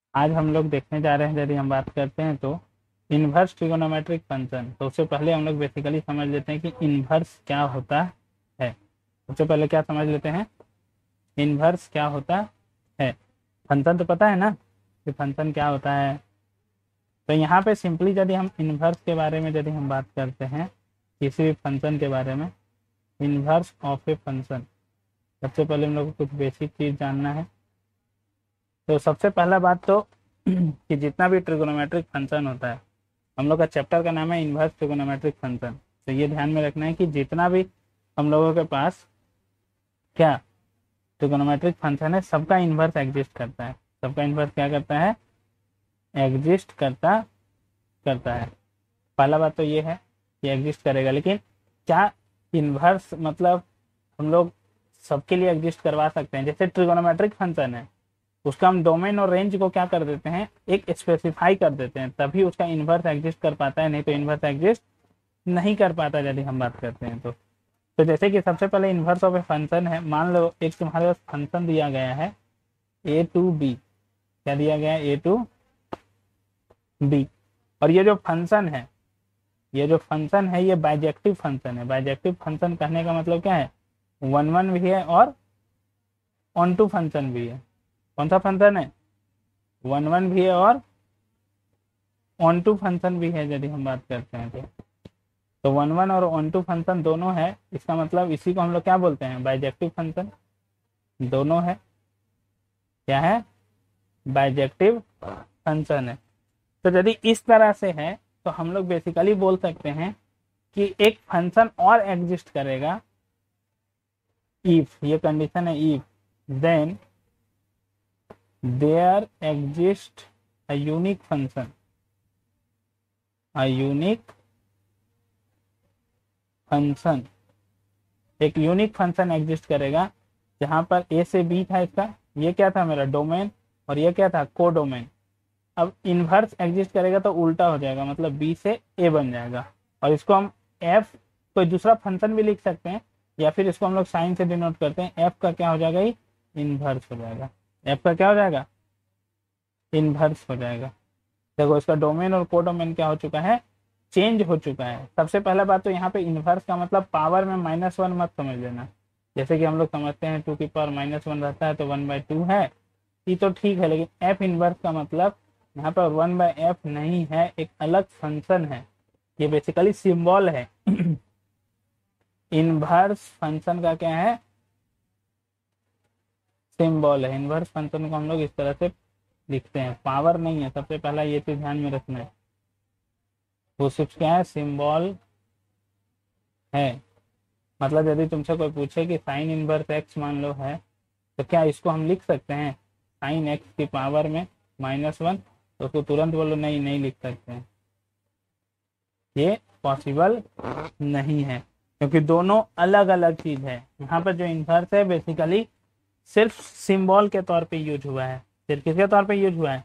आज हम लोग देखने जा रहे हैं, यदि हम बात करते हैं तो इन्वर्स ट्रिगोनोमेट्रिक फंक्शन। तो उससे पहले हम लोग बेसिकली समझ लेते हैं कि इन्वर्स क्या होता है। सबसे पहले क्या समझ लेते हैं, इन्वर्स क्या होता है। फंक्शन तो पता है ना कि फंक्शन क्या होता है। तो यहाँ पे सिंपली यदि हम इन्वर्स के बारे में यदि हम बात करते हैं, किसी भी फंक्शन के बारे में, इन्वर्स ऑफ ए फंक्शन, सबसे पहले हम लोग को कुछ बेसिक चीज जानना है। तो सबसे पहला बात तो कि जितना भी ट्रिगोनोमेट्रिक फंक्शन होता है, हम लोग का चैप्टर का नाम है इन्वर्स ट्रिगोनोमेट्रिक फंक्शन। तो ये ध्यान में रखना है कि जितना भी हम लोगों के पास क्या ट्रिगोनोमेट्रिक फंक्शन है, सबका इन्वर्स एग्जिस्ट करता है। सबका इन्वर्स क्या करता है, एग्जिस्ट करता करता है। पहला बात तो ये है कि एग्जिस्ट करेगा, लेकिन क्या इन्वर्स मतलब हम लोग सबके लिए एग्जिस्ट करवा सकते हैं। जैसे ट्रिगोनोमेट्रिक फंक्शन है, उसका हम डोमेन और रेंज को क्या कर देते हैं, एक स्पेसिफाई कर देते हैं, तभी उसका इन्वर्स एग्जिस्ट कर पाता है, नहीं तो इन्वर्स एग्जिस्ट नहीं कर पाता यदि हम बात करते हैं तो जैसे कि सबसे पहले इन्वर्स ऑफ ए फंक्शन है। मान लो एक तुम्हारे पास फंक्शन दिया गया है ए टू बी। क्या दिया गया है, ए टू बी। और ये जो फंक्शन है, ये बाइजेक्टिव फंक्शन है। बाइजेक्टिव फंक्शन कहने का मतलब क्या है, वन वन भी है और ऑन टू फंक्शन भी है। कौन सा फंक्शन है, वन वन भी है और ऑन टू फंक्शन भी है यदि हम बात करते हैं तो वन वन और ऑन टू फंक्शन दोनों है। इसका मतलब इसी को हम लोग क्या बोलते हैं, बाइजेक्टिव फंक्शन। दोनों है, क्या है, बाइजेक्टिव फंक्शन है। तो यदि इस तरह से है तो हम लोग बेसिकली बोल सकते हैं कि एक फंक्शन और एग्जिस्ट करेगा इफ, ये कंडीशन है if, then there exist a unique function, a unique function. एक यूनिक फंक्शन एग्जिस्ट करेगा जहां पर ए से बी था, इसका ये क्या था मेरा डोमेन, और ये क्या था को डोमेन। अब इन्वर्स एग्जिस्ट करेगा तो उल्टा हो जाएगा, मतलब बी से ए बन जाएगा। और इसको हम एफ, कोई दूसरा फंक्शन भी लिख सकते हैं, या फिर इसको हम लोग साइन से डिनोट करते हैं। एफ का क्या हो जाएगा, ये इन्वर्स हो जाएगा। एफ का क्या हो जाएगा, इन्वर्स हो जाएगा। देखो इसका डोमेन और को डोमेन क्या हो चुका है, चेंज हो चुका है। सबसे पहला बात तो यहाँ पे इन्वर्स का मतलब पावर में -1 मत समझ लेना। जैसे कि हम लोग समझते हैं 2 की पावर -1 रहता है तो 1/2 है, ये तो ठीक है। लेकिन एफ इन्वर्स का मतलब यहाँ पर 1/f नहीं है, एक अलग फंक्शन है। ये बेसिकली सिंबल है। इन्वर्स फंक्शन का क्या है, सिंबल है। इन्वर्स फंक्शन को हम लोग इस तरह से लिखते हैं, पावर नहीं है। सबसे पहला ये चीज ध्यान में रखना है, वो सिर्फ क्या है, सिंबल है। मतलब यदि तुमसे कोई पूछे कि साइन इनवर्स एक्स मान लो है, तो क्या इसको हम लिख सकते हैं साइन एक्स की पावर में -1, तो उसको तुरंत बोलो नहीं, नहीं लिख सकते हैं, ये पॉसिबल नहीं है, क्योंकि दोनों अलग अलग चीज है। यहाँ पर जो इन्वर्स है बेसिकली सिर्फ सिंबल के तौर पे यूज हुआ है। सिर्फ किसके तौर पे यूज हुआ है,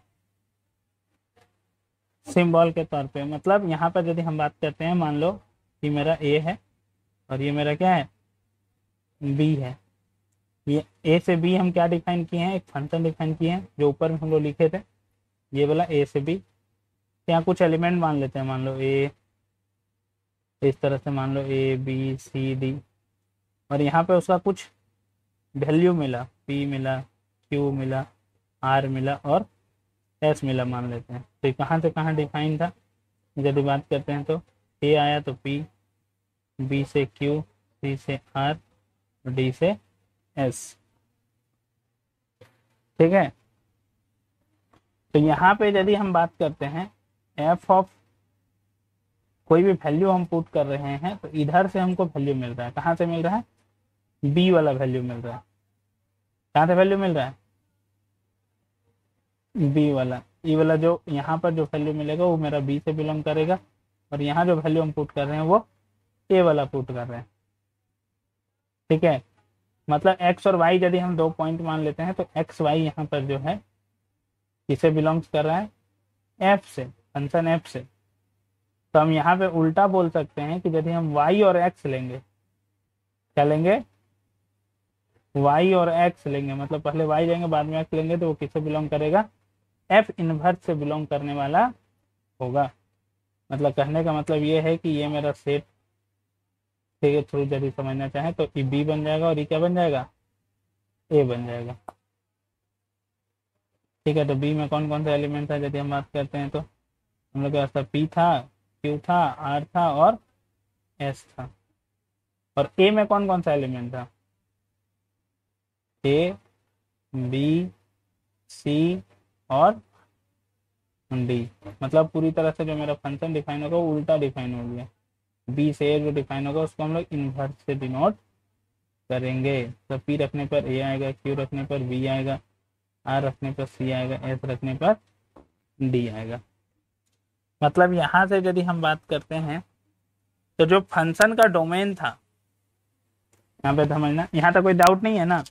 सिंबल के तौर पे। मतलब यहाँ पर यदि हम बात करते हैं, मान लो कि मेरा ए है और ये मेरा क्या है, बी है। ये ए से बी हम क्या डिफाइन किए हैं, एक फंक्शन डिफाइन किए हैं जो ऊपर में हम लोग लिखे थे, ये वाला ए से बी। यहाँ कुछ एलिमेंट मान लेते हैं, मान लो ए, इस तरह से मान लो ए बी सी डी, और यहाँ पे उसका कुछ वैल्यू मिला, पी मिला, क्यू मिला, आर मिला और एस मिला मान लेते हैं। तो कहाँ से कहाँ डिफाइन था, यदि बात करते हैं तो ए आया तो पी, बी से क्यू, सी से आर, डी से एस। ठीक है। तो यहाँ पे यदि हम बात करते हैं एफ ऑफ कोई भी वैल्यू हम पुट कर रहे हैं, तो इधर से हमको वैल्यू मिल रहा है। कहाँ से मिल रहा है, बी वाला वैल्यू मिल रहा है। कहाँ से वैल्यू मिल रहा है, बी वाला। ई वाला जो यहाँ पर जो वैल्यू मिलेगा वो मेरा बी से बिलोंग करेगा, और यहाँ जो वैल्यू हम पुट कर रहे हैं वो ए वाला पुट कर रहे हैं। ठीक है। मतलब एक्स और वाई यदि हम दो पॉइंट मान लेते हैं, तो एक्स वाई यहाँ पर जो है किसे बिलोंग्स कर रहा है, एफ से, फंक्शन एफ से। तो हम यहाँ पे उल्टा बोल सकते हैं कि यदि हम वाई और एक्स लेंगे, क्या लेंगे, वाई और एक्स लेंगे, मतलब पहले वाई लेंगे बाद में एक्स लेंगे, तो वो किसे बिलोंग करेगा, एफ इनवर्स से बिलोंग करने वाला होगा। मतलब कहने का मतलब ये है कि ये मेरा सेट के थ्रू यदि समझना चाहे तो ई बी बन जाएगा और ई क्या बन जाएगा, ए बन जाएगा। ठीक है, तो बी में कौन कौन सा एलिमेंट था यदि हम बात करते हैं तो हम लोग के पास था पी था, क्यू था, आर था और एस था। और ए में कौन कौन सा एलिमेंट था, ए, बी, सी और डी। मतलब पूरी तरह से जो मेरा फंक्शन डिफाइन होगा वो उल्टा डिफाइन हो गया। बी से ए जो डिफाइन होगा उसको हम लोग इनवर्स से डिनोट करेंगे। तो पी रखने पर ए आएगा, क्यू रखने पर बी आएगा, आर रखने पर सी आएगा, एस रखने पर डी आएगा। मतलब यहाँ से यदि हम बात करते हैं तो जो फंक्शन का डोमेन था, यहाँ पे समझना, यहाँ तक कोई डाउट नहीं है ना।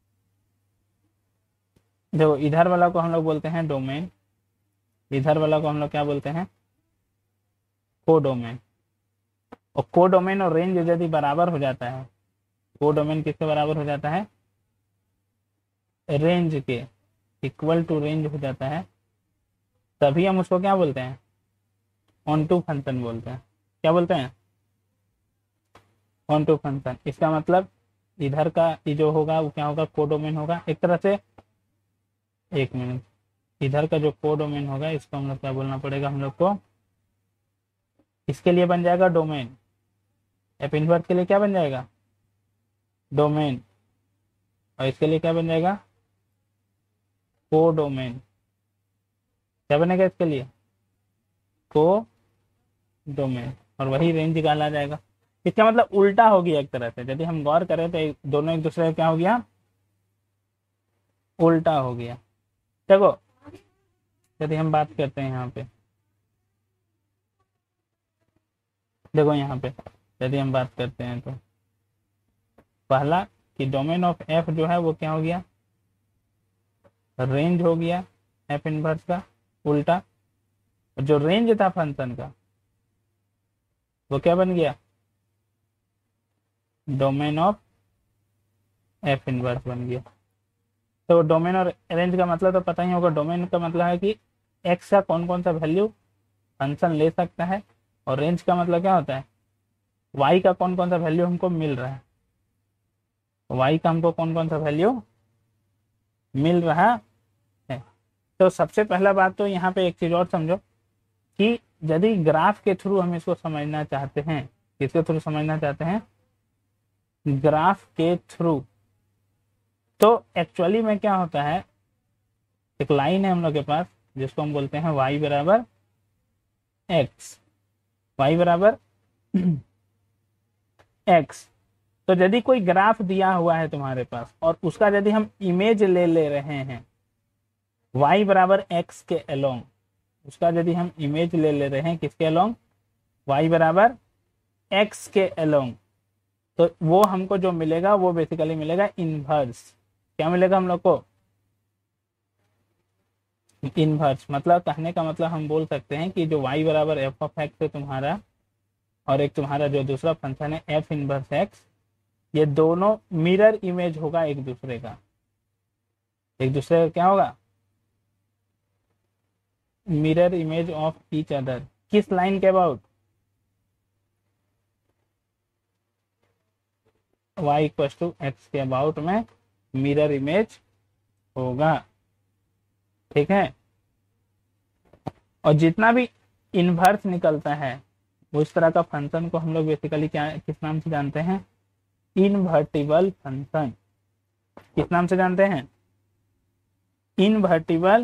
देखो इधर वाला को हम लोग बोलते हैं डोमेन, इधर वाला को हम लोग क्या बोलते हैं, कोडोमेन। और कोडोमेन और रेंज यदि बराबर हो जाता है, कोडोमेन किसके बराबर हो जाता है, रेंज के इक्वल टू रेंज हो जाता है, तभी हम उसको क्या बोलते हैं, ऑन टू फंक्शन बोलते हैं। क्या बोलते हैं, ऑन टू फंक्शन। इसका मतलब इधर का ये जो होगा वो क्या होगा, कोडोमेन होगा एक तरह से। एक मिनट, इधर का जो कोडोमेन होगा इसको हम लोग क्या बोलना पड़ेगा, हम लोग को इसके लिए बन जाएगा डोमेन। एफ इनवर्स के लिए क्या बन जाएगा, डोमेन। और इसके लिए क्या बन जाएगा, कोडोमेन। क्या बनेगा इसके लिए, कोडोमेन। और वही रेंज निकाला जाएगा। इसका मतलब उल्टा हो गया एक तरह से, यदि हम गौर करें तो दोनों एक दूसरे का क्या हो गया, उल्टा हो गया। देखो यदि हम बात करते हैं यहाँ पे, देखो यहाँ पे यदि हम बात करते हैं तो पहला कि डोमेन ऑफ एफ जो है वो क्या हो गया, रेंज हो गया एफ इनवर्स का उल्टा। जो रेंज था फंक्शन का वो क्या बन गया, डोमेन ऑफ एफ इनवर्स बन गया। तो डोमेन और रेंज का मतलब तो पता ही होगा। डोमेन का मतलब है कि एक्स का कौन कौन सा वैल्यू फंक्शन ले सकता है, और रेंज का मतलब क्या होता है, वाई का कौन कौन सा वैल्यू हमको मिल रहा है, वाई का हमको कौन कौन सा वैल्यू मिल रहा है। तो सबसे पहला बात तो यहाँ पे एक चीज और समझो कि यदि ग्राफ के थ्रू हम इसको समझना चाहते हैं, किसके थ्रू समझना चाहते हैं, ग्राफ के थ्रू, तो एक्चुअली में क्या होता है, एक लाइन है हम लोग के पास जिसको हम बोलते हैं y बराबर x, y बराबर x। तो यदि कोई ग्राफ दिया हुआ है तुम्हारे पास और उसका यदि हम इमेज ले रहे हैं y बराबर x के अलोंग, उसका यदि हम इमेज ले रहे हैं किसके अलोंग, y बराबर x के अलोंग, तो वो हमको जो मिलेगा वो बेसिकली मिलेगा इनवर्स। क्या मिलेगा हम लोग को, इनवर्स। मतलब कहने का मतलब हम बोल सकते हैं कि जो y बराबर एफ ऑफ एक्स है तुम्हारा, और एक तुम्हारा जो दूसरा फंक्शन है एफ इनवर्स एक्स, ये दोनों मिरर इमेज होगा एक दूसरे का। एक दूसरे का क्या होगा, mirror image of each other. किस लाइन के about, y equal to x के अबाउट में मिरर इमेज होगा। ठीक है, और जितना भी इनवर्स निकलता है उस तरह का फंक्शन को हम लोग बेसिकली क्या किस नाम से जानते हैं, इनवर्टिबल फंक्शन। किस नाम से जानते हैं, इनवर्टिबल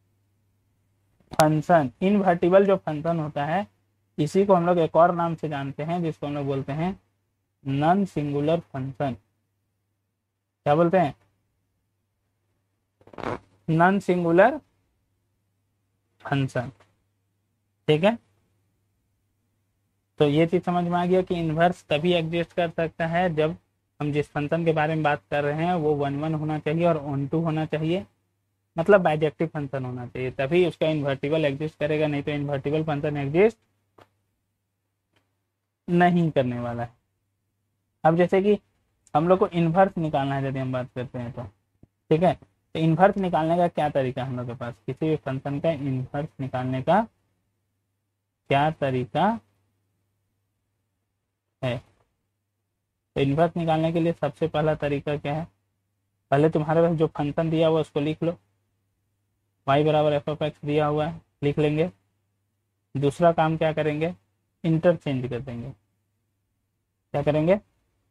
फंक्शन। इनवर्टिबल जो फंक्शन होता है इसी को हम लोग एक और नाम से जानते हैं जिसको हम लोग बोलते हैं नॉन सिंगुलर फंक्शन। क्या बोलते हैं, नॉन सिंगुलर फंक्शन। ठीक है, तो ये चीज समझ में आ गया कि इनवर्स तभी एग्जिस्ट कर सकता है जब हम जिस फंक्शन के बारे में बात कर रहे हैं वो 1 1 होना चाहिए और ऑन टू होना चाहिए, मतलब बाइजेक्टिव फंक्शन होना चाहिए, तभी उसका इन्वर्टिबल एग्जिस्ट करेगा, नहीं तो इन्वर्टिबल फंक्शन एग्जिस्ट नहीं करने वाला है। अब जैसे कि हम लोग को इनवर्स निकालना है यदि हम बात करते हैं तो, ठीक है, तो इन्वर्स निकालने का क्या तरीका हम लोग के पास, किसी भी फंक्शन का इन्वर्स निकालने का क्या तरीका है। तो इन्वर्स निकालने के लिए सबसे पहला तरीका क्या है, पहले तुम्हारे पास जो फंक्शन दिया हुआ है उसको लिख लो, y बराबर एफ ऑफ एक्स दिया हुआ है, लिख लेंगे। दूसरा काम क्या करेंगे, इंटरचेंज कर देंगे। क्या करेंगे,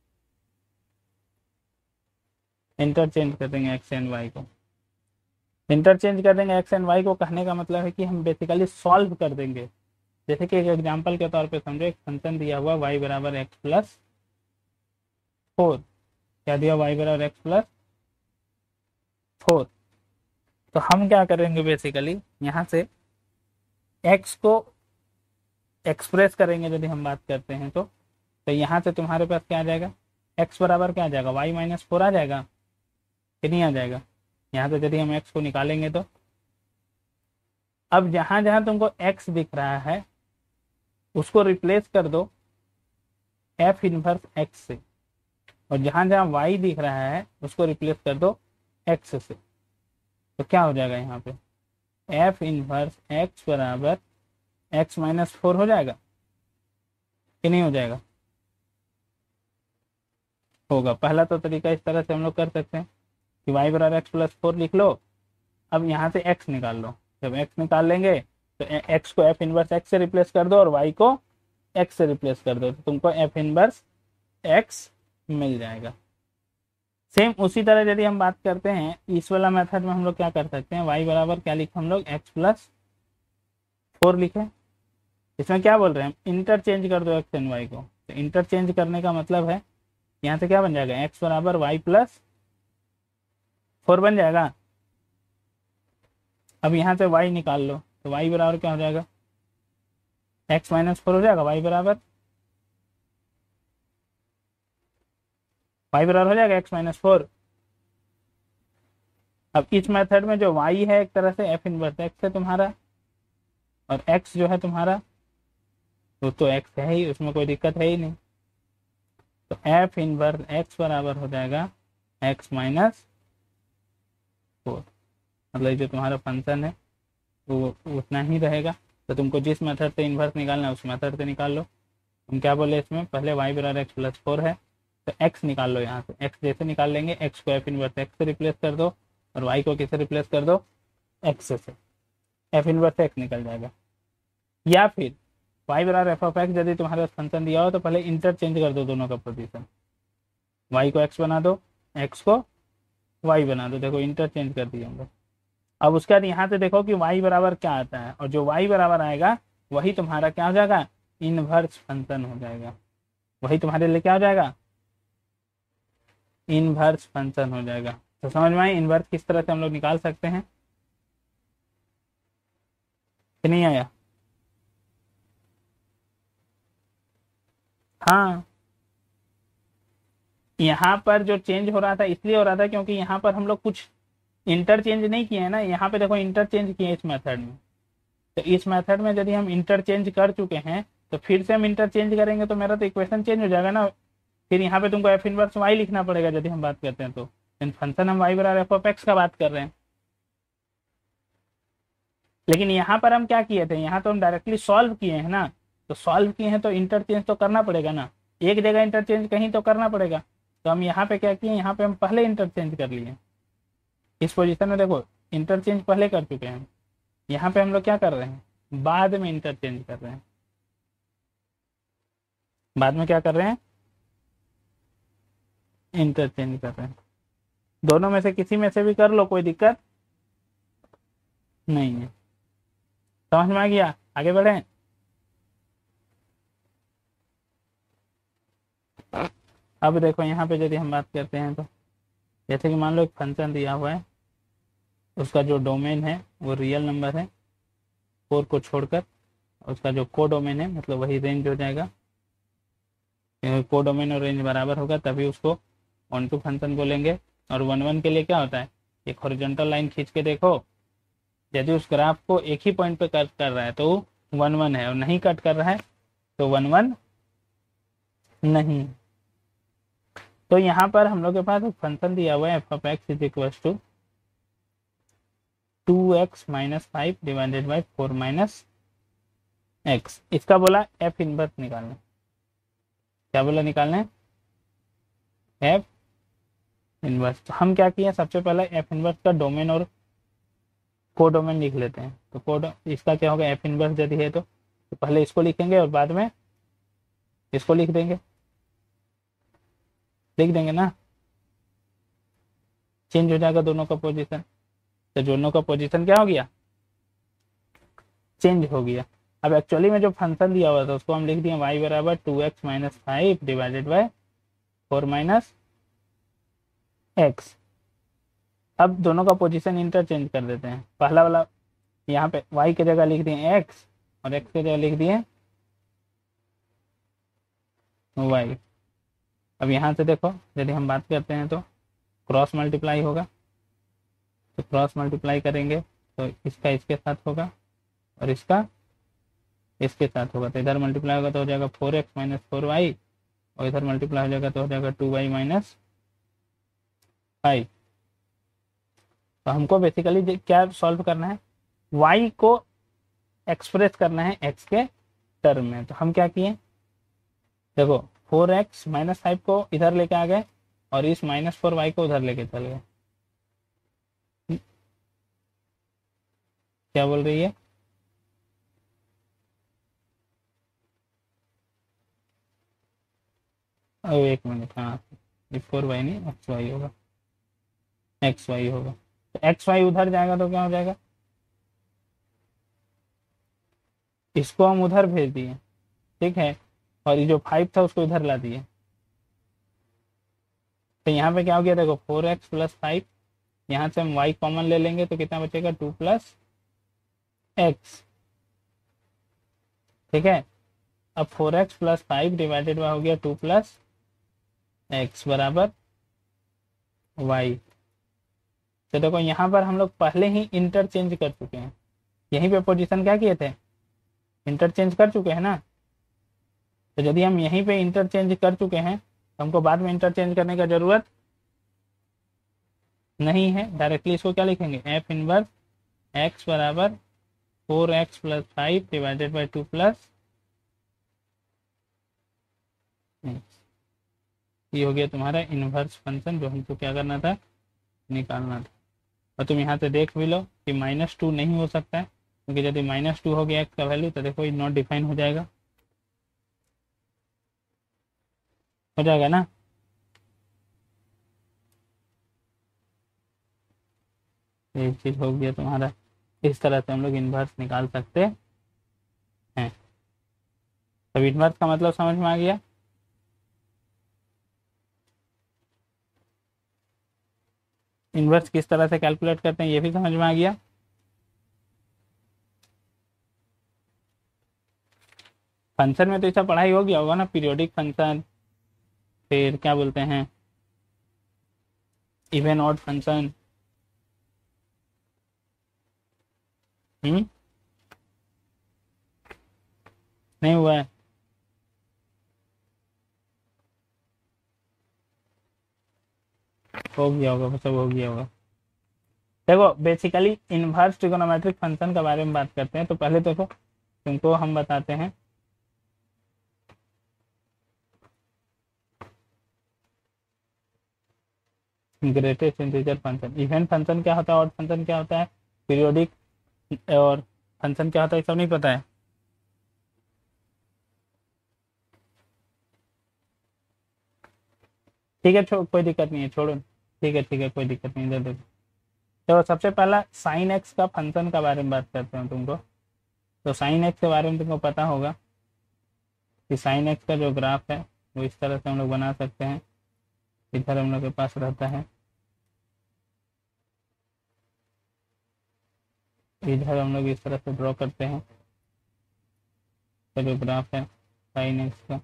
इंटरचेंज कर देंगे एक्स एंड वाई को। इंटरचेंज कर देंगे एक्स एंड वाई को, कहने का मतलब है कि हम बेसिकली सॉल्व कर देंगे। जैसे कि एक एग्जांपल के तौर पे समझो, एक फंक्शन दिया हुआ y बराबर एक्स प्लस 4, क्या दिया, y बराबर एक्स प्लस 4। तो हम क्या करेंगे, बेसिकली यहाँ से x को एक्सप्रेस करेंगे। यदि हम बात करते हैं तो यहाँ से तुम्हारे पास क्या आ जाएगा, x बराबर क्या आ जाएगा, y माइनस 4 आ जाएगा कि नहीं आ जाएगा। यहाँ से यदि हम x को निकालेंगे तो अब जहां जहां तुमको x दिख रहा है उसको रिप्लेस कर दो f इनवर्स x से, और जहां जहां y दिख रहा है उसको रिप्लेस कर दो x से। तो क्या हो जाएगा यहाँ पे, f इनवर्स x बराबर x माइनस 4 हो जाएगा कि नहीं हो जाएगा, होगा। पहला तो तरीका इस तरह से हम लोग कर सकते हैं कि y बराबर एक्स प्लस 4 लिख लो। अब यहाँ से x निकाल लो, जब x निकाल लेंगे तो x को f इनवर्स x से रिप्लेस कर दो और y को x से रिप्लेस कर दो, तो तुमको f इनवर्स x मिल जाएगा। सेम उसी तरह यदि हम बात करते हैं इस वाला मेथड में, हम लोग क्या कर सकते हैं, y बराबर क्या लिखे हम लोग, x प्लस 4 लिखे। इसमें क्या बोल रहे हैं, इंटरचेंज कर दो x एंड y को। तो इंटरचेंज करने का मतलब है यहाँ से क्या बन जाएगा, x बराबर y प्लस 4 बन जाएगा। अब यहाँ से y निकाल लो, तो y बराबर क्या हो जाएगा, x माइनस 4 हो जाएगा, y बराबर हो जाएगा x माइनस 4। अब इस मेथड में जो y है एक तरह से f इनवर्स x है तुम्हारा, और x जो है तुम्हारा वो तो x है ही, उसमें कोई दिक्कत है ही नहीं। तो f इनवर्स x बराबर हो जाएगा x माइनस 4, मतलब जो तुम्हारा फंक्शन है वो उतना ही रहेगा। तो तुमको जिस मेथड से इन्वर्स निकालना है उस मेथड से निकाल लो। हम क्या बोले इसमें, पहले y बराबर एक्स प्लस 4 है तो x निकाल लो। यहाँ से x जैसे निकाल लेंगे, x को f इनवर्स x से रिप्लेस कर दो और y को किससे रिप्लेस कर दो, x से, f इनवर्स x निकल जाएगा। या फिर y बराबर एफ ऑफ एक्स यदि तुम्हारे पास फंक्शन दिया हो तो पहले इंटरचेंज कर दो दोनों का पोजीशन, y को x बना दो, x को y बना दो। देखो इंटरचेंज कर दिए हम लोग। अब उसके बाद यहाँ से देखो कि y बराबर क्या आता है, और जो y बराबर आएगा वही तुम्हारा क्या हो जाएगा, इनवर्स फंक्शन हो जाएगा। वही तुम्हारे लिए क्या हो जाएगा, इनवर्स फंक्शन हो जाएगा। तो समझ में आई इनवर्स किस तरह से हम लोग निकाल सकते हैं कि नहीं आया। हाँ, यहाँ पर जो चेंज हो रहा था इसलिए हो रहा था क्योंकि यहाँ पर हम लोग कुछ इंटरचेंज नहीं किए हैं ना। यहाँ पे देखो इंटरचेंज किए इस मेथड में, तो इस मेथड में यदि हम इंटरचेंज कर चुके हैं तो फिर से हम इंटरचेंज करेंगे तो मेरा तो इक्वेशन चेंज हो जाएगा ना। फिर यहाँ पे तुमको एफ इनवर्स वाई लिखना पड़ेगा यदि हम बात करते हैं तो। फंक्शन हम वाई बराबर एफ ऑफ एक्स का बात कर रहे हैं, लेकिन यहाँ पर हम क्या किए थे, यहाँ तो हम डायरेक्टली सॉल्व किए हैं ना। तो सॉल्व किए हैं तो इंटरचेंज तो करना पड़ेगा ना, एक जगह इंटरचेंज कहीं तो करना पड़ेगा। तो हम यहाँ पे क्या किए, यहाँ पे हम पहले इंटरचेंज कर लिए। इस पोजीशन में देखो इंटरचेंज पहले कर चुके हैं, यहाँ पे हम लोग क्या कर रहे हैं, बाद में इंटरचेंज कर रहे हैं। बाद में क्या कर रहे हैं, इंटरचेंज कर रहे हैं। दोनों में से किसी में से भी कर लो, कोई दिक्कत नहीं है। समझ में आ गया, आगे बढ़े। अब देखो यहाँ पे यदि हम बात करते हैं तो जैसे कि मान लो एक फंक्शन दिया हुआ है, उसका जो डोमेन है वो रियल नंबर है 4 को छोड़कर, उसका जो को डोमेन है मतलब वही रेंज हो जाएगा। को डोमेन और रेंज बराबर होगा तभी उसको ऑन टू फंक्शन बोलेंगे। और 1 1 के लिए क्या होता है, एक हॉरिजॉन्टल लाइन खींच के देखो, यदि उस ग्राफ को एक ही पॉइंट पे कट कर रहा है तो 1 1 है, और नहीं कट कर रहा है तो 1 1 नहीं। तो यहाँ पर हम लोग के पास एक फंक्शन दिया हुआ है F of x is equal to 2x minus 5 divided by 4 minus x। इसका बोला f इनवर्स निकालना। क्या बोला निकालना है? f inverse. तो हम क्या किए, सबसे पहले f इनवर्स का डोमेन और को डोमेन लिख लेते हैं। तो कोड इसका क्या होगा, f इनवर्स यदि है तो पहले इसको लिखेंगे और बाद में इसको लिख देंगे ना, चेंज हो जाएगा दोनों का पोजीशन। तो दोनों का पोजीशन क्या हो गया, चेंज हो गया। अब एक्चुअली में जो फंक्शन दिया हुआ था उसको हम लिख दिए y बराबर 2x minus 5 divided by 4 minus x। अब दोनों का पोजीशन इंटरचेंज कर देते हैं। पहला वाला यहाँ पे y की जगह लिख दिए x और x की जगह लिख दिए y। अब यहाँ से देखो यदि हम बात करते हैं तो क्रॉस मल्टीप्लाई होगा, तो क्रॉस मल्टीप्लाई करेंगे तो इसका इसके साथ होगा और इसका इसके साथ होगा। तो इधर मल्टीप्लाई होगा तो हो जाएगा 4x माइनस 4y और इधर मल्टीप्लाई हो जाएगा तो हो जाएगा 2y माइनस 5। तो हमको बेसिकली क्या सॉल्व करना है, y को एक्सप्रेस करना है x के टर्म में। तो हम क्या किए, देखो 4x माइनस 5 को इधर लेके आ गए और इस माइनस 4y को उधर लेके चल गए। क्या बोल रही है, अब एक मिनट, हाँ 4y नहीं xy होगा, xy होगा। तो xy उधर जाएगा तो क्या हो जाएगा, इसको हम उधर भेज दिए, ठीक है, और ये जो 5 था उसको इधर ला दिए। तो यहाँ पे क्या हो गया, देखो 4x प्लस 5, यहाँ से हम y कॉमन ले लेंगे तो कितना बचेगा 2 प्लस x, ठीक है। अब 4x प्लस 5 डिवाइडेड बाय हो गया 2 प्लस x बराबर y। तो देखो यहाँ पर हम लोग पहले ही इंटरचेंज कर चुके हैं, यहीं पे पोजीशन क्या किए थे, इंटरचेंज कर चुके हैं ना। तो यदि हम यहीं पे इंटरचेंज कर चुके हैं तो हमको बाद में इंटरचेंज करने का जरूरत नहीं है, डायरेक्टली इसको क्या लिखेंगे, f इनवर्स x बराबर 4x plus 5 divided by 2 plus, ये हो गया तुम्हारा इनवर्स फंक्शन जो हमको क्या करना था, निकालना था। और तुम यहाँ से देख भी लो कि -2 नहीं हो सकता है, क्योंकि यदि -2 हो गया x का वैल्यू तो देखो ये नॉट डिफाइन हो जाएगा ना। ये चीज हो गया तुम्हारा, इस तरह से हम लोग इनवर्स निकाल सकते हैं। तब इनवर्स का मतलब समझ में आ गया। इनवर्स किस तरह से कैलकुलेट करते हैं ये भी समझ में आ गया। फंक्शन में तो ऐसा पढ़ाई हो गया होगा ना, पीरियोडिक फंक्शन, फिर क्या बोलते हैं इवन ऑड फंक्शन। नहीं हुआ है, हो गया होगा, सब हो गया होगा। देखो बेसिकली इनवर्स ट्रिगोनोमेट्रिक फंक्शन के बारे में बात करते हैं तो पहले देखो तुमको हम बताते हैं greatest integer function. Even function क्या होता है, ऑड फंक्शन क्या होता है, पीरियोडिक और फंक्शन क्या होता है, सब नहीं पता है। ठीक है, कोई दिक्कत नहीं है, छोड़ो, ठीक है कोई दिक्कत नहीं, दे दो। तो सबसे पहला साइन एक्स का फंक्शन के बारे में बात करते हैं तुमको। तो साइन एक्स के बारे में तुमको पता होगा कि साइन एक्स का जो ग्राफ है वो इस तरह से हम लोग बना सकते हैं। इधर हम लोग के पास रहता है, इधर हम लोग इस तरह से ड्रॉ करते हैं तो जो ग्राफ है साइन एक्स का,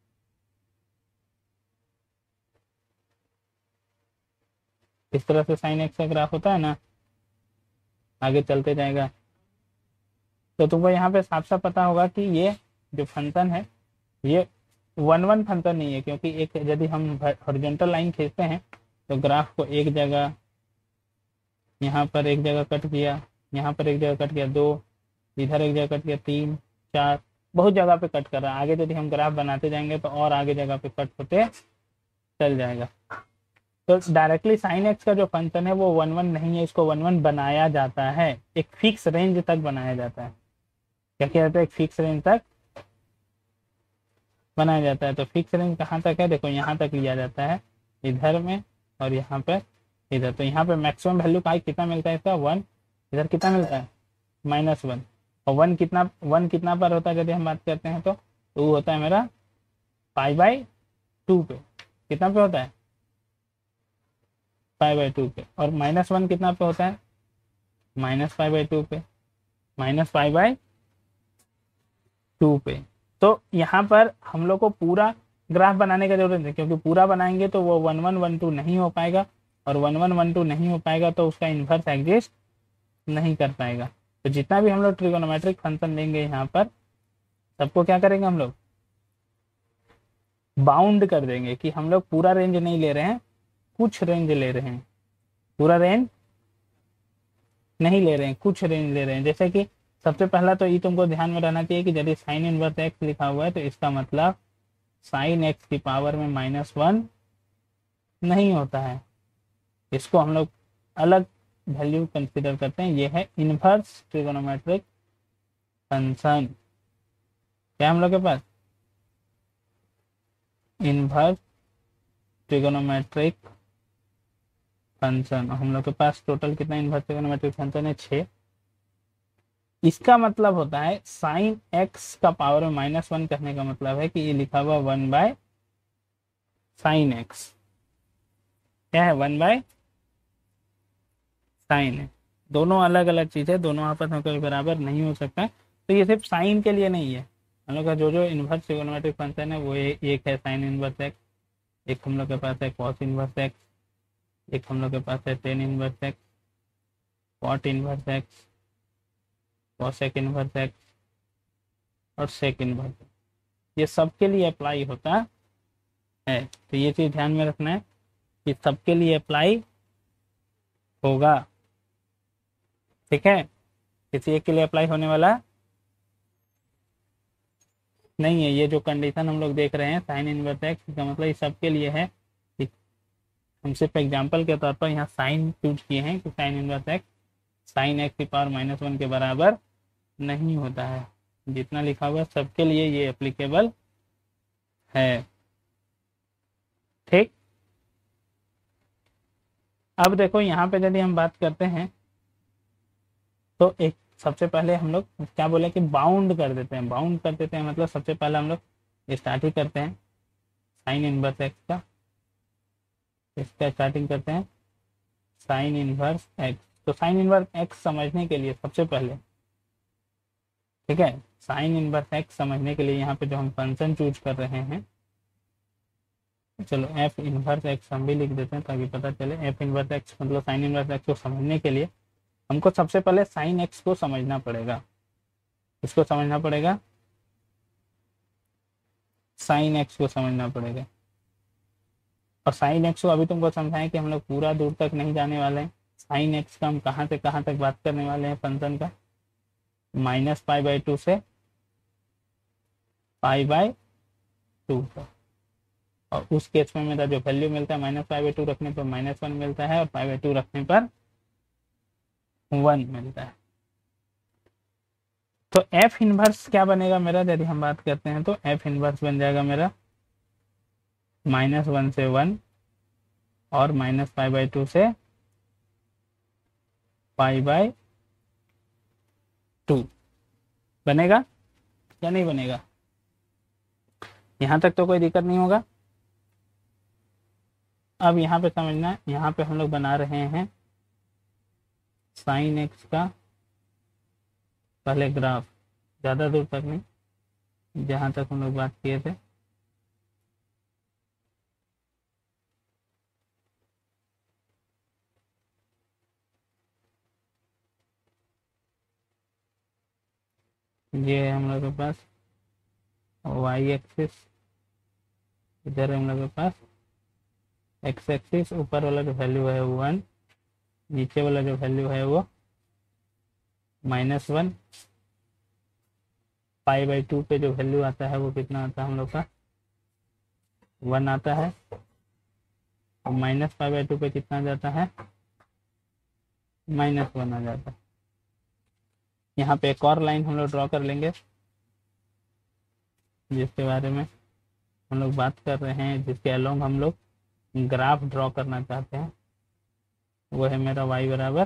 इस तरह से साइन एक्स का ग्राफ होता है ना, आगे चलते जाएगा। तो तुमको यहाँ पे साफ साफ पता होगा कि ये जो फंक्शन है ये 1-1 फंक्शन नहीं है, क्योंकि एक यदि हम हॉरिजॉन्टल लाइन खींचते हैं तो ग्राफ को एक जगह, यहाँ पर एक जगह कट किया, यहाँ पर एक जगह कट गया 2, इधर एक जगह कट गया 3 4, बहुत जगह पे कट कर रहा है। आगे यदि हम ग्राफ बनाते जाएंगे तो और आगे जगह पे कट होते चल जाएगा। तो डायरेक्टली साइन एक्स का जो फंक्शन है वो 1 1 नहीं है, इसको 1 1 बनाया जाता है, एक फिक्स रेंज तक बनाया जाता है। क्या किया जाता है? एक फिक्स रेंज तक बनाया जाता है। तो फिक्स रेंज कहाँ तक है? देखो यहाँ तक लिया जाता है, इधर में और यहाँ पर इधर। तो यहाँ पे मैक्सिमम वैल्यू का कितना मिलता है इसका? 1। इधर कितना मिलता है? -1। और 1 कितना पर होता है यदि हम बात करते हैं तो वो होता है मेरा π/2 पे। कितना पे होता है? π/2 पे। और -1 कितना पे होता है? -π/2 पे, -π/2 पे। तो यहाँ पर हम लोग को पूरा ग्राफ बनाने का जरूरत है, क्योंकि पूरा बनाएंगे तो वो 1 1 1 2 नहीं हो पाएगा, और 1 1 1 2 नहीं हो पाएगा तो उसका इन्वर्स एग्जिस्ट नहीं कर पाएगा। तो जितना भी हम लोग ट्रिगोनोमेट्रिक फंक्शन लेंगे यहाँ पर, सबको क्या करेंगे हम लोग? बाउंड कर देंगे कि हम लोग पूरा रेंज नहीं ले रहे हैं, कुछ रेंज ले रहे हैं, पूरा रेंज नहीं ले रहे हैं, कुछ रेंज ले रहे हैं। जैसे कि सबसे पहला तो ये तुमको ध्यान में रहना चाहिए कि यदि साइन इनवर्स एक्स लिखा हुआ है तो इसका मतलब साइन एक्स की पावर में -1 नहीं होता है, इसको हम लोग अलग वैल्यू कंसीडर करते हैं। ये है इनवर्स ट्रिगोनोमेट्रिक फंक्शन। क्या हम लोग के पास? Inverse trigonometric function. हम लोग के पास टोटल कितना इनवर्स ट्रिगोनोमेट्रिक फंक्शन है? 6। इसका मतलब होता है साइन एक्स का पावर में -1 कहने का मतलब है कि ये लिखा हुआ 1/sin x। क्या है? 1/sin है। दोनों अलग अलग चीज है, दोनों आपस में कोई बराबर नहीं हो सकता। तो ये सिर्फ साइन के लिए नहीं है, हम लोग का जो इनवर्स ट्रिगोनोमेट्रिक फंक्शन है वो एक है साइन इनवर्स एक्स, एक हम लोग के पास है कॉस इनवर्स एक्स, एक हम लोग के पास है tan inverse x, cot inverse x, cosec inverse x और सेक इनवर्स। ये सबके लिए अप्लाई होता है। तो ये चीज ध्यान में रखना है कि सबके लिए अप्लाई होगा, ठीक है? किसी एक के लिए अप्लाई होने वाला नहीं है। ये जो कंडीशन हम लोग देख रहे हैं साइन इनवर्स एक्स, इसका मतलब ये सबके लिए है। हम सिर्फ एग्जाम्पल के तौर पर यहाँ साइन चूज किए हैं कि sine inverse x sine x की पावर -1 के बराबर नहीं होता है। जितना लिखा हुआ सबके लिए ये एप्लीकेबल है, ठीक? अब देखो यहाँ पे यदि हम बात करते हैं तो एक सबसे पहले हम लोग क्या बोले कि बाउंड कर देते हैं। बाउंड कर देते हैं मतलब सबसे पहले हम लोग स्टार्ट ही करते हैं साइन इनवर्स एक्स का। इसका स्टार्टिंग करते हैं साइन इनवर्स एक्स। तो साइन इनवर्स एक्स समझने के लिए सबसे पहले, ठीक है, साइन इनवर्स एक्स समझने के लिए यहाँ पे जो हम फंक्शन चूज कर रहे हैं, चलो एफ इनवर्स एक्स हम भी लिख देते हैं ताकि पता चले। एफ इनवर्स एक्स मतलब साइन इनवर्स एक्स को समझने के लिए हमको सबसे पहले साइन एक्स को समझना पड़ेगा। इसको समझना पड़ेगा, साइन एक्स को समझना पड़ेगा। और साइन एक्स को अभी तुमको समझाएं कि हम लोग पूरा दूर तक नहीं जाने वाले हैं। साइन एक्स का हम कहाँ से कहाँ तक बात करने वाले हैं फंक्शन का? -π/2 से π/2 का। और उस केस में मेरा जो वैल्यू मिलता है -π/2 रखने पर -1 मिलता है और π/2 रखने पर 1 मिलता है। तो एफ इनवर्स क्या बनेगा मेरा? यदि हम बात करते हैं तो एफ इनवर्स बन जाएगा मेरा -1 से 1 और -π/2 से π/2 बनेगा या नहीं बनेगा? यहां तक तो कोई दिक्कत नहीं होगा। अब यहाँ पे समझना, यहाँ पे हम लोग बना रहे हैं साइन एक्स का पहले ग्राफ, ज़्यादा दूर तक नहीं, जहाँ तक हम लोग बात किए थे। ये है हम लोग के पास वाई एक्सिस, इधर हम लोग के पास एक्स एक्सिस। ऊपर वाला जो वैल्यू है वो 1, नीचे वाला जो वैल्यू है वो -1 पाई/2 पे जो वैल्यू आता है वो कितना आता है हम लोग का 1 आता है, और -पाई/2 पे कितना आ जाता है -1 आ जाता है। यहाँ पे एक और लाइन हम लोग ड्रॉ कर लेंगे जिसके बारे में हम लोग बात कर रहे हैं, जिसके अलोंग हम लोग ग्राफ ड्रॉ करना चाहते हैं। वो है मेरा y बराबर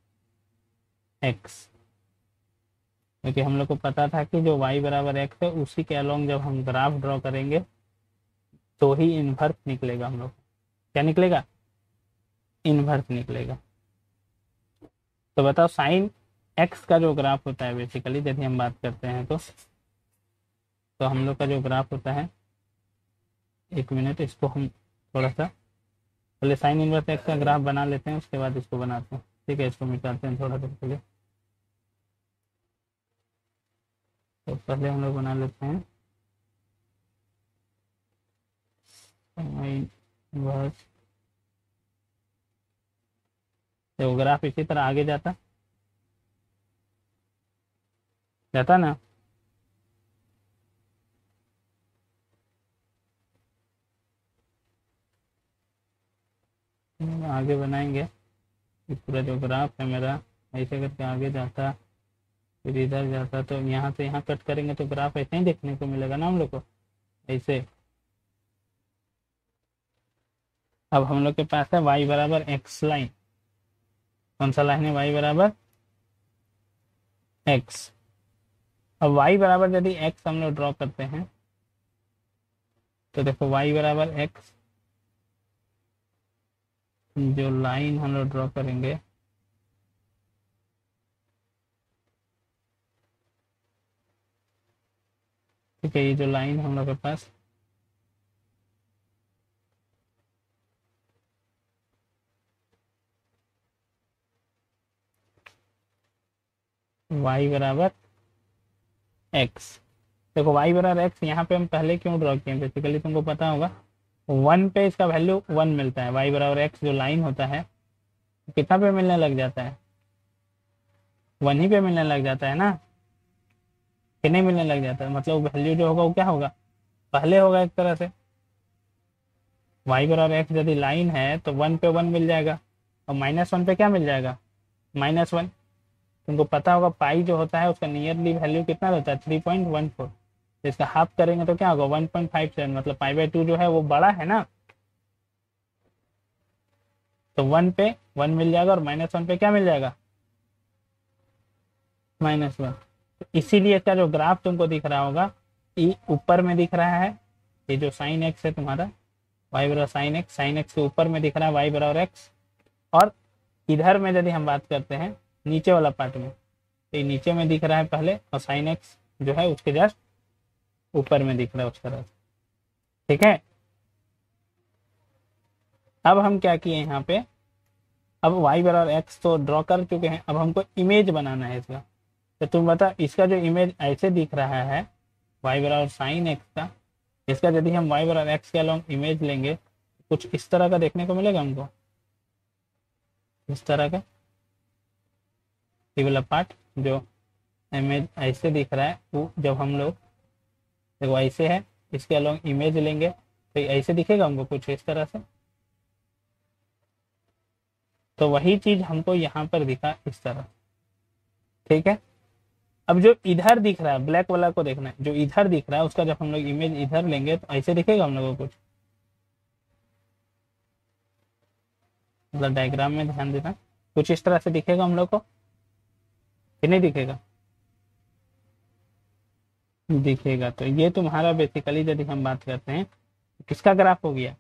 x, क्योंकि हम लोग को पता था कि जो y बराबर x है उसी के अलोंग जब हम ग्राफ ड्रॉ करेंगे तो ही इन्वर्स निकलेगा। हम लोग क्या निकलेगा, इन्वर्स निकलेगा। तो बताओ साइन x का जो ग्राफ होता है बेसिकली यदि हम बात करते हैं तो हम लोग का जो ग्राफ होता है, एक मिनट इसको हम थोड़ा सा पहले साइन इनवर्स x का ग्राफ बना लेते हैं, उसके बाद इसको बनाते हैं। ठीक है, इसको मिटाते हैं थोड़ा देर के लिए। तो पहले हम लोग बना लेते हैं साइन इनवर्स। तो ग्राफ इसी तरह आगे जाता ना, आगे बनाएंगे। ये पूरा जो ग्राफ है मेरा ऐसे करके आगे जाता, फिर इधर जाता, तो यहाँ से यहाँ कट करेंगे तो ग्राफ ऐसे ही देखने को मिलेगा ना हम लोग को, ऐसे। अब हम लोग के पास है y बराबर x लाइन। कौन सा लाइन है, y बराबर x। अब y बराबर यदि x हम लोग ड्रॉ करते हैं तो देखो y बराबर x जो लाइन हम लोग ड्रॉ करेंगे ठीक है, ये जो लाइन हम लोग के पास y बराबर x। देखो y बराबर x यहाँ पे हम पहले क्यों ड्रॉ किए, बेसिकली तुमको पता होगा 1 पे इसका वैल्यू 1 मिलता है। y बराबर x जो लाइन होता है कितना पे मिलने लग जाता है, 1 ही पे मिलने लग जाता है ना, कि नहीं मिलने लग जाता है। मतलब वैल्यू जो होगा वो क्या होगा, पहले होगा एक तरह से। y बराबर x यदि लाइन है तो 1 पे 1 मिल जाएगा, और -1 पे क्या मिल जाएगा, -1। तुमको पता होगा पाई जो होता है उसका नियरली वैल्यू कितना होता है 3.14। तो इसका हाफ करेंगे तो क्या होगा 1.57, मतलब पाई/2 जो है वो बड़ा है ना, तो 1 पे 1 मिल जाएगा और -1 पे क्या मिल जाएगा, -1। तो इसीलिए इसका जो ग्राफ तुमको दिख रहा होगा ये ऊपर में दिख रहा है, ये जो साइन एक्स है तुम्हारा y बराबर साइन एक्स के ऊपर में दिख रहा है y बराबर x, और इधर में यदि हम बात करते हैं नीचे वाला पार्ट में तो ये नीचे में दिख रहा है पहले, और साइन एक्स जो है उसके जस्ट ऊपर में दिख रहा है उस तरह से। ठीक है, अब हम क्या किए यहाँ पे, अब y बराबर x तो ड्रॉ कर चुके हैं, अब हमको इमेज बनाना है इसका। तो तुम बता, इसका जो इमेज ऐसे दिख रहा है y बराबर साइन एक्स का, इसका यदि हम y बराबर x के अलोंग इमेज लेंगे कुछ इस तरह का देखने को मिलेगा हमको, इस तरह का ये वाला पार्ट जो इमेज ऐसे दिख रहा है, वो जब हम लोग देखो ऐसे है इसके अलोंग इमेज लेंगे तो ऐसे दिखेगा हमको कुछ इस तरह से। तो वही चीज हमको यहाँ पर दिखा इस तरह। ठीक है, अब जो इधर दिख रहा है ब्लैक वाला को देखना है, जो इधर दिख रहा है उसका जब हम लोग इमेज इधर लेंगे तो ऐसे दिखेगा हम लोग को कुछ, मतलब डायग्राम में ध्यान देना, कुछ इस तरह से दिखेगा हम लोग को कि नहीं दिखेगा, दिखेगा। तो ये तुम्हारा बेसिकली यदि हम बात करते हैं किसका ग्राफ हो गया,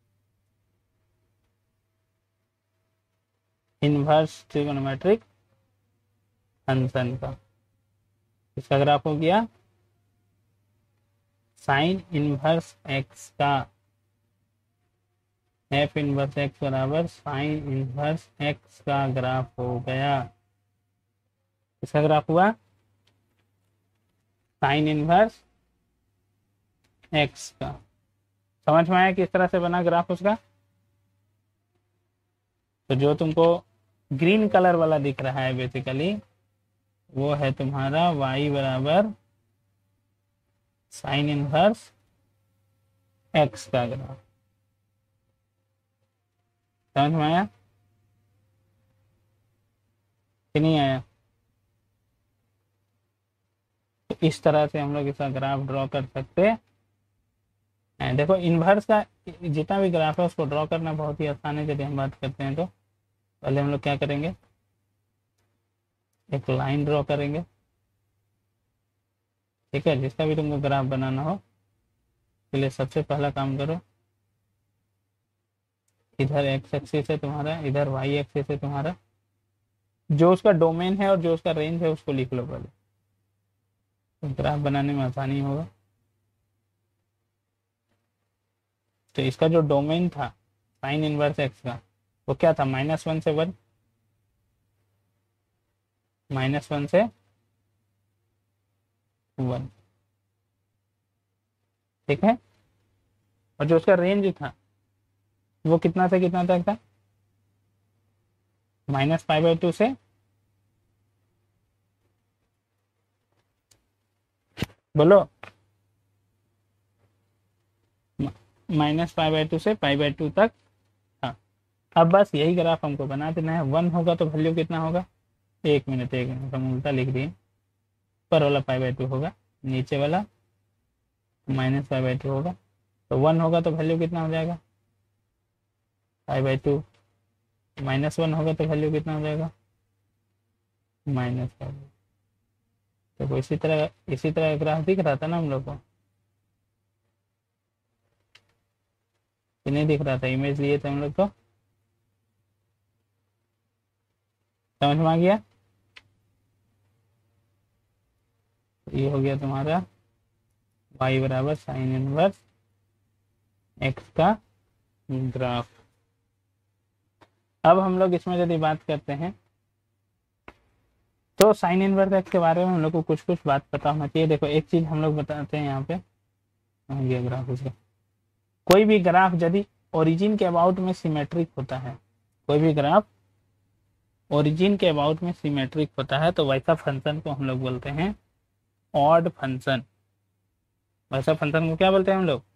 इनवर्स ट्रिगोनोमेट्रिक फंक्शन का। किसका ग्राफ हो गया, साइन इनवर्स एक्स का, एफ इनवर्स एक्स बराबर साइन इनवर्स एक्स का ग्राफ हो गया। किसका ग्राफ हुआ, साइन इनवर्स एक्स का। समझ में आया किस तरह से बना ग्राफ उसका। तो जो तुमको ग्रीन कलर वाला दिख रहा है बेसिकली वो है तुम्हारा y बराबर साइन इनवर्स x का ग्राफ। समझ में आया कि नहीं आया? तो इस तरह से हम लोग इसका ग्राफ ड्रॉ कर सकते हैं। देखो इन्वर्स का जितना भी ग्राफ है उसको ड्रॉ करना बहुत ही आसान है। यदि हम बात करते हैं तो पहले हम लोग क्या करेंगे, एक लाइन ड्रॉ करेंगे, ठीक है। जिसका भी तुमको ग्राफ बनाना हो, के लिए सबसे पहला काम करो, इधर एक्स एक्सिस है तुम्हारा, इधर वाई एक्सिस है तुम्हारा, जो उसका डोमेन है और जो उसका रेंज है उसको लिख लो पहले, तो ग्राफ बनाने में आसानी होगा। तो इसका जो डोमेन था साइन इनवर्स एक्स का, वो क्या था, -1 से 1, -1 से 1, ठीक है। और जो उसका रेंज था वो कितना से कितना तक था, -π/2 से बोलो, -π/2 से π/2 तक। हाँ, अब बस यही ग्राफ हमको बना देना है। 1 होगा तो वैल्यू कितना होगा, एक मिनट हम उल्टा लिख दिए, ऊपर वाला π/2 होगा, नीचे वाला -π/2 होगा। तो 1 होगा तो वैल्यू कितना हो जाएगा, π/2, -1 होगा तो वैल्यू कितना हो जाएगा, -π/2। तो इसी तरह ग्राफ दिख रहा था ना हम लोग को, कि नहीं दिख रहा था, इमेज लिए थे हम लोग तो, समझ में आ गया। ये हो गया तुम्हारा y बराबर साइन इनवर्स x का ग्राफ। अब हम लोग इसमें यदि बात करते हैं तो साइन इनवर्स एक्स के बारे में हम लोग को कुछ कुछ बात पता होना चाहिए। देखो एक चीज हम लोग बताते हैं यहाँ पे, ये ग्राफ उसका, कोई भी ग्राफ यदि ओरिजिन के अबाउट में सिमेट्रिक होता है, कोई भी ग्राफ ओरिजिन के अबाउट में सिमेट्रिक होता है, तो वैसा फंक्शन को हम लोग बोलते हैं ऑड फंक्शन। वैसा फंक्शन को क्या बोलते हैं हम लोग,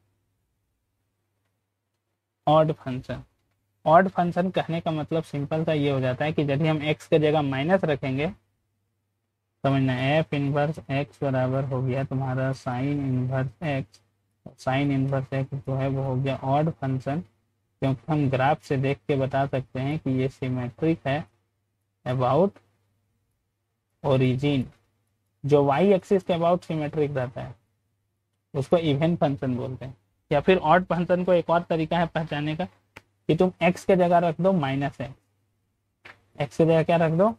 ऑड फंक्शन। ऑड फंक्शन कहने का मतलब सिंपल सा ये हो जाता है कि यदि हम x के जगह माइनस रखेंगे, समझना, एफ इनवर्स एक्स बराबर हो गया तुम्हारा sine inverse x. Sine inverse x जो है वो हो गया ऑड फंक्शन, क्योंकि हम ग्राफ से देख के बता सकते हैं कि ये सिमेट्रिक है अबाउट ओरिजिन। जो वाई एक्सिस के अबाउट सिमेट्रिक रहता है उसको इवन फंक्शन बोलते हैं। या फिर ऑड फंक्शन को एक और तरीका है पहचानने का, कि तुम x के जगह रख दो -x, x के जगह क्या रख दो,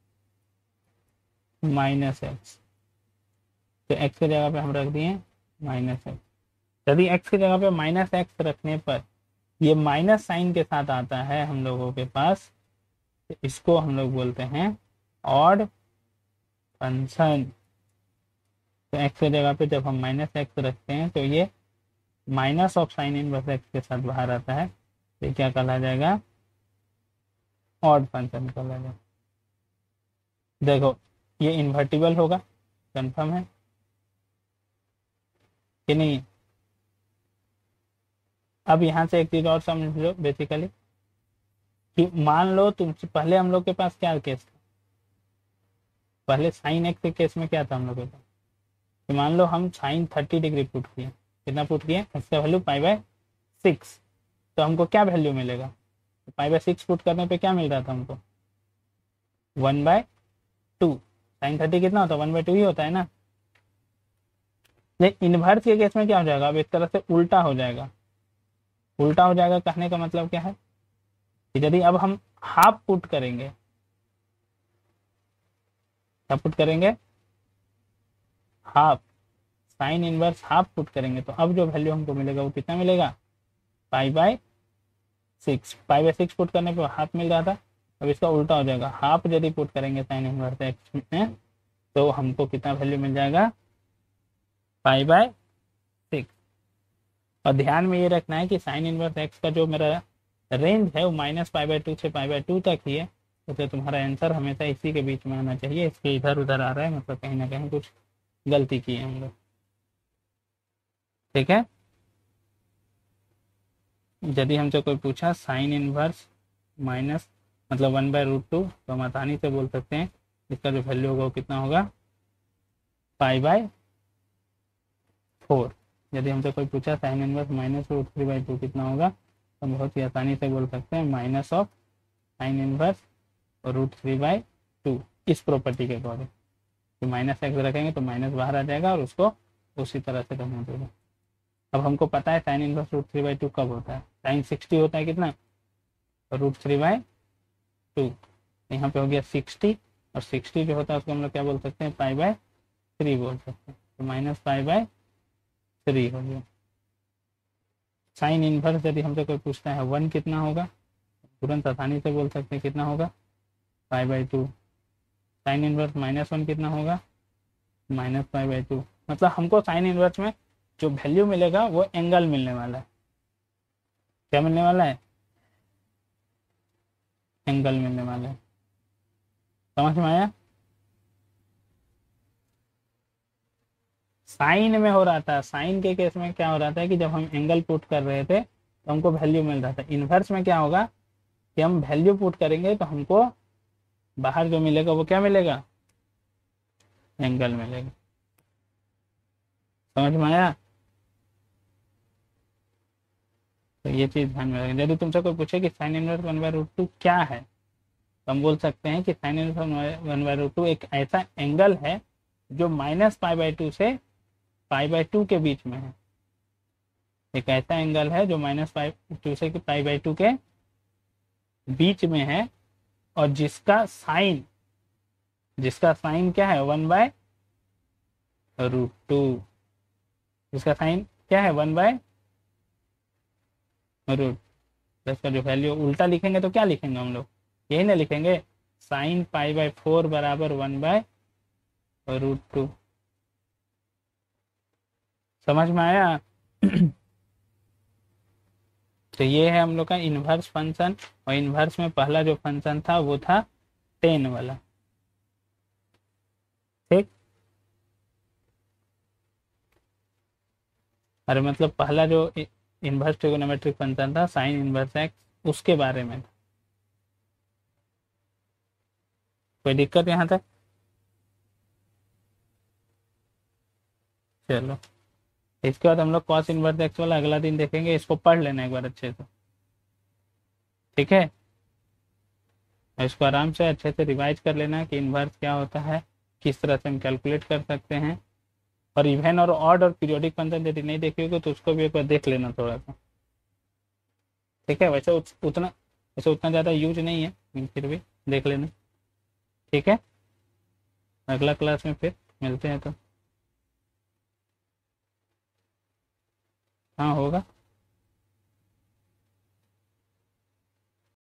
-x। तो x के जगह पे हम रख दिए -x। यदि x की जगह पे -x रखने पर ये माइनस साइन के साथ आता है हम लोगों के पास, तो इसको हम लोग बोलते हैं ऑड फंक्शन। तो x की जगह पे जब हम -x रखते हैं तो ये minus of sine inverse x के साथ बाहर आता है, तो ये क्या कहला जाएगा, ऑड फंक्शन कहला जाएगा। देखो ये इन्वर्टिबल होगा, कंफर्म है कि नहीं। अब यहाँ से एक चीज और समझ लो बेसिकली, कि मान लो तुमसे पहले हम लोग के पास क्या केस था, पहले साइन एक्स के केस में क्या था हम लोग के पास, कि मान लो हम साइन 30 डिग्री पुट किए, कितना पुट किए, इसका वैल्यू π/6, तो हमको क्या वैल्यू मिलेगा, तो π/6 पुट करने पे क्या मिल रहा था हमको, 1/2। साइन 30 कितना होता है, 1/2 ही होता है ना। लेकिन इनवर्स के केस में क्या हो जाएगा, अब इस तरह से उल्टा हो जाएगा। उल्टा हो जाएगा कहने का मतलब क्या है, कि यदि अब हम हाफ पुट करेंगे, क्या पुट करेंगे, half, sine inverse half put करेंगे, तो अब जो वैल्यू हमको मिलेगा वो कितना मिलेगा, π/6। π/6 पुट करने पर हाफ मिल रहा था, अब इसका उल्टा हो जाएगा, हाफ यदि पुट करेंगे साइन इनवर्स एक्स में तो हमको कितना वैल्यू मिल जाएगा, π/6। और ध्यान में ये रखना है कि साइन इनवर्स एक्स का जो मेरा रेंज है वो -π/2 से π/2 तक ही है, तो तुम्हारा आंसर हमेशा इसी के बीच में आना चाहिए, इसके इधर उधर आ रहा है, मतलब कहीं ना कहीं कुछ गलती की है हम लोग। ठीक है, यदि हमसे कोई पूछा साइन इनवर्स माइनस मतलब 1/√2, तो हम आसानी से बोल सकते हैं इसका जो वैल्यू होगा वो कितना होगा, π/4। यदि हमसे कोई पूछा साइन इनवर्स -√3/2 कितना होगा, तो हम बहुत ही आसानी से बोल सकते हैं माइनस ऑफ साइन इनवर्स √3/2 इस प्रॉपर्टी के अकॉर्डिंग। तो -x रखेंगे तो माइनस बाहर आ जाएगा और उसको उसी तरह से रहने देगा। अब हमको पता है साइन इनवर्स √3/2 कब होता है, साइन 60 होता है कितना, √3/2। यहाँ पे हो गया 60, और 60 जो होता है उसको हम लोग क्या बोल सकते हैं, π/3 बोल सकते हैं, तो -π/3 हो गया। साइन इनवर्स यदि हमसे कोई पूछता है 1 कितना होगा, तुरंत आसानी से बोल सकते हैं कितना होगा, π/2। साइन इनवर्स -1 कितना होगा, -π/2। मतलब हमको साइन इनवर्स में जो वैल्यू मिलेगा वो एंगल मिलने वाला है। क्या मिलने वाला है, एंगल मिलने वाला है। समझ में आया। साइन में हो रहा था, साइन के केस में क्या हो रहा था कि जब हम एंगल पुट कर रहे थे तो हमको वैल्यू मिल रहा था। इनवर्स में क्या होगा कि हम वैल्यू पुट करेंगे तो हमको बाहर जो मिलेगा वो क्या मिलेगा, एंगल मिलेगा। समझ में आया। तो ये चीज ध्यान में रखें। यदि तुमसे कोई पूछे कि साइन इनवर्स 1/√2 क्या है, तो हम बोल सकते हैं कि साइन इनवर्स 1/√2 एक ऐसा एंगल है जो -π/2 से π/2 के बीच में है। एक ऐसा एंगल है जो -π/2 से π/2 के बीच में है, और जिसका साइन क्या है, 1/√2। जिसका साइन क्या है, 1/√। इसका जो वैल्यू उल्टा लिखेंगे तो क्या लिखेंगे हम लोग, यही ना लिखेंगे, साइन π/4 बराबर 1/√2। समझ में आया। तो ये है हम लोग का इनवर्स फंक्शन, और इनवर्स में पहला जो फंक्शन था वो था tan वाला। ठीक, अरे मतलब पहला जो इनवर्स ट्रिगोनोमेट्रिक फंक्शन था साइन इनवर्स x, उसके बारे में। कोई दिक्कत यहाँ तक। चलो, इसके बाद हम लोग कॉस इनवर्स x वाला अगला दिन देखेंगे, इसको पढ़ लेना एक बार अच्छे से। ठीक है, इसको आराम से अच्छे से रिवाइज कर लेना कि इनवर्स क्या होता है, किस तरह से हम कैलकुलेट कर सकते हैं। और इवन और ऑड और पीरियोडिक फंक्शन यदि नहीं देखे होगे तो उसको भी एक बार देख लेना थोड़ा सा। ठीक है, वैसे उतना ज़्यादा यूज नहीं है, लेकिन फिर भी देख लेना। ठीक है, अगला क्लास में फिर मिलते हैं। तो हाँ होगा।